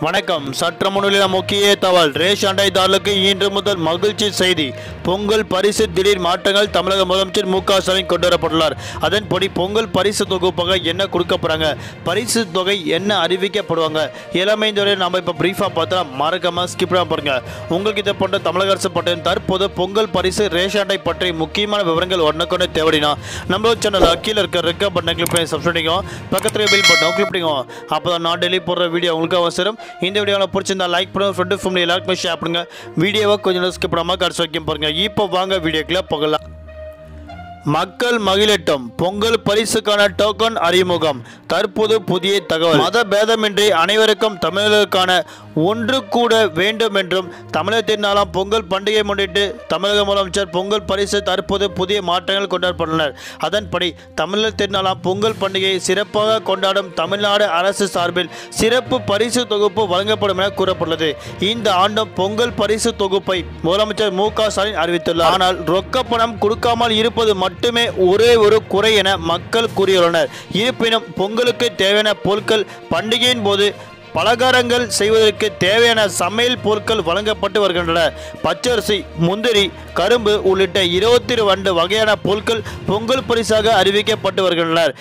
வணக்கம். சற்று முன்னிலையில் முக்கிய தகவல். ரேஷன் அட்டைதாரர்களுக்கு இன்று முதல் மகிழ்ச்சி செய்தி. பொங்கல் பரிசு திடீர் மாற்றங்கள் தமிழக முதலமைச்சர் மு.க. ஸ்டாலின் கொண்டு வரப்பட்டுள்ளார். அதன்படி பொங்கல் பரிசு தொகுப்பாக என்ன கொடுக்க போறாங்க, பரிசு தொகை என்ன அறிவிக்கப்படுவாங்க, எல்லாமே இந்த வரை நம்ம இப்போ பிரீஃபாக பார்த்தா மறக்காம ஸ்கிப் பண்ண பாருங்க. உங்களுக்கு இதை போன்ற தமிழக அரசு பற்றின தற்போது பொங்கல் பரிசு ரேஷன் அட்டை பற்றி முக்கியமான விவரங்கள் உடனுக்குடனே தேவைனா நம்ம சேனல் கீழே இருக்க ரெக்க பட்டனை கிளிக் பண்ணி சப்ஸ்கிரைப் பண்ணிக்கோங்க. பக்கத்தில் பெல் பட்டனை கிளிக் பண்ணிக்கோங்க. அப்போதான் நான் டெய்லி போடுற வீடியோ உங்களுக்கு அவசரம். இந்த வீடியோவில் பிடிச்சிருந்தா லைக் பண்ணுங்க, ஃப்ரெண்டு ஃபேமிலி எல்லாருக்குமே ஷேர் பண்ணுங்க. வீடியோவை கொஞ்சம் ஸ்கிப் பண்ணாமல் கடைசி வரைக்கும் பாருங்க. இப்போ வாங்க வீடியோக்குள்ள போகலாம். மக்கள் மகிழட்டும். பொங்கல் பரிசுக்கான டோக்கன் அறிமுகம். தற்போது புதிய தகவல். மத பேதமின்றி அனைவருக்கும் தமிழர்களுக்கான ஒன்று கூட வேண்டும் என்றும் தமிழர் திருநாளாம் பொங்கல் பண்டிகை முன்னிட்டு தமிழக முதலமைச்சர் பொங்கல் பரிசு தற்போது புதிய மாற்றங்கள் கொண்டாடப்பட்டுள்ளனர். அதன்படி தமிழர் திருநாளாம் பொங்கல் பண்டிகையை சிறப்பாக கொண்டாடும் தமிழ்நாடு அரசு சார்பில் சிறப்பு பரிசு தொகுப்பு வழங்கப்படும் என கூறப்பட்டுள்ளது. இந்த ஆண்டும் பொங்கல் பரிசு தொகுப்பை முதலமைச்சர் மு.க. ஸ்டாலின் அறிவித்துள்ளார். ஆனால் ரொக்க பணம் கொடுக்காமல் இருப்பது மட்டுமே ஒரே ஒரு குறை என மக்கள் கூறியுள்ளனர். இருப்பினும் பொங்கலுக்கு தேவையான பொருட்கள் பண்டிகையின் போது பலகாரங்கள் செய்வதற்கு தேவையான சமையல் பொருட்கள் வழங்கப்பட்டு வருகின்றன. பச்சரிசி, முந்திரி, கரும்பு உள்ளிட்ட 22 வகையான பொருட்கள் பொங்கல் பரிசாக அறிவிக்கப்பட்டு வருகின்றனர்.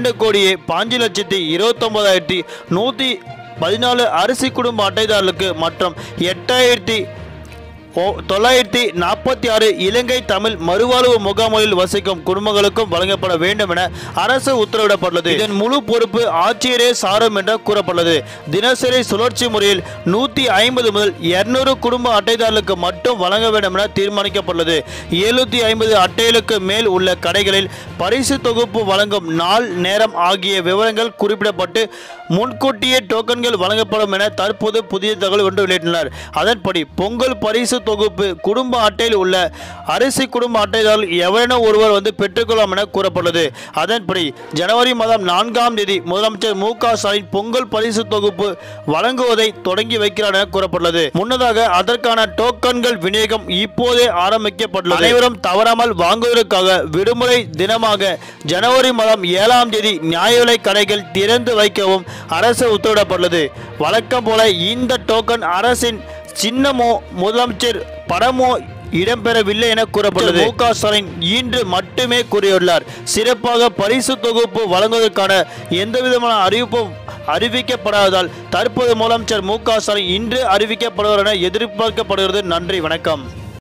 2,5,29,114 அரிசி குடும்ப அட்டைதாரர்களுக்கு மற்றும் 8,946 இலங்கை தமிழ் மறுவாழ்வு முகாம்களில் வசிக்கும் குடும்பங்களுக்கும் வழங்கப்பட வேண்டும் என அரசு உத்தரவிடப்பட்டுள்ளது. இதன் முழு பொறுப்பு ஆட்சியரே சாரும் என கூறப்பட்டுள்ளது. தினசரி சுழற்சி முறையில் 150 முதல் 200 குடும்ப அட்டைதாரர்களுக்கு மட்டும் வழங்க வேண்டும் என தீர்மானிக்கப்பட்டுள்ளது. 750 அட்டைகளுக்கு மேல் உள்ள கடைகளில் பரிசு தொகுப்பு வழங்கும் நாள், நேரம் ஆகிய விவரங்கள் குறிப்பிடப்பட்டு முன்கூட்டியே டோக்கன்கள் வழங்கப்படும் என தற்போது புதிய தகவல் ஒன்று வெளியிட்டனர். அதன்படி பொங்கல் பரிசு தொகுப்பு குடும்ப அட்டையில் உள்ள அரிசி குடும்ப அட்டைதாரர்கள் எவரேனும் ஒருவர் பெற்றுக்கொள்ளலாம் என கூறப்பட்டுள்ளது. அதன்படி ஜனவரி மாதம் 4ஆம் தேதி முதலமைச்சர் மு.க. ஸ்டாலின் பொங்கல் பரிசு தொகுப்பு வழங்குவதை தொடங்கி வைக்கிறார் என கூறப்பட்டுள்ளது. முன்னதாக அதற்கான டோக்கன்கள் விநியோகம் இப்போதே ஆரம்பிக்கப்பட்டுள்ளது. அனைவரும் தவறாமல் வாங்குவதற்காக விடுமுறை தினமாக ஜனவரி மாதம் 7ஆம் தேதி நியாய விலை கடைகள் திறந்து வைக்கவும் அரசு உத்தரவிடப்பட்டுள்ளது. வழக்கம் போல இந்த டோக்கன் அரசின் சின்னமோ முதலமைச்சர் படமோ இடம்பெறவில்லை என கூறப்பட்டது. மு.க. ஸ்டாலின் இன்று மட்டுமே கூறியுள்ளார். சிறப்பாக பரிசு தொகுப்பு வழங்குவதற்கான எந்தவிதமான அறிவிப்பும் அறிவிக்கப்படாததால் தற்போது முதலமைச்சர் மு.க. ஸ்டாலின் இன்று அறிவிக்கப்படுவார் என எதிர்பார்க்கப்படுகிறது. நன்றி, வணக்கம்.